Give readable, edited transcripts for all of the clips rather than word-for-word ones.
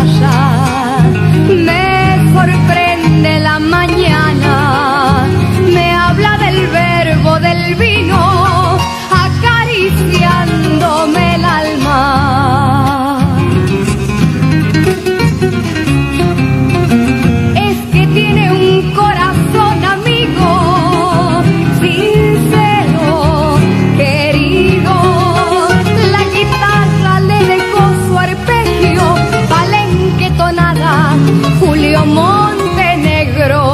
playa, me sorprende la mañana, me habla del verbo del vino, acariciándome el alma. Es que tiene un corazón amigo, sincero, querido. La guitarra le dejó su arpegio, palenque, tonada, Julio Montenegro.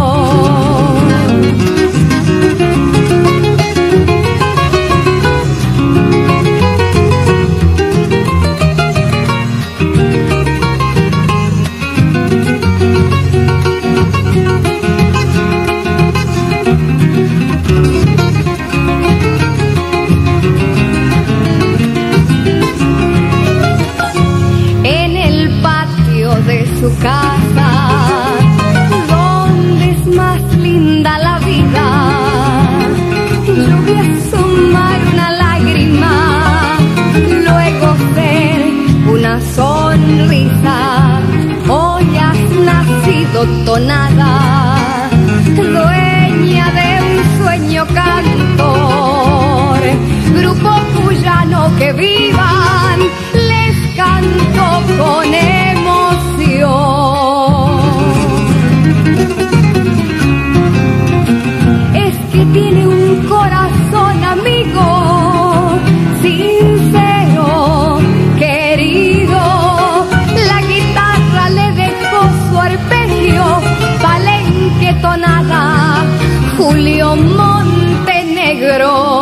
Su casa, donde es más linda la vida, yo voy a asomar una lágrima, luego ser una sonrisa. Hoy has nacido tonada, dueña de un sueño cantor, grupo cuyano que vivan, les canto con es que tiene un corazón amigo, sincero, querido. La guitarra le dejó su arpegio, palenque, tonada, Julio Montenegro.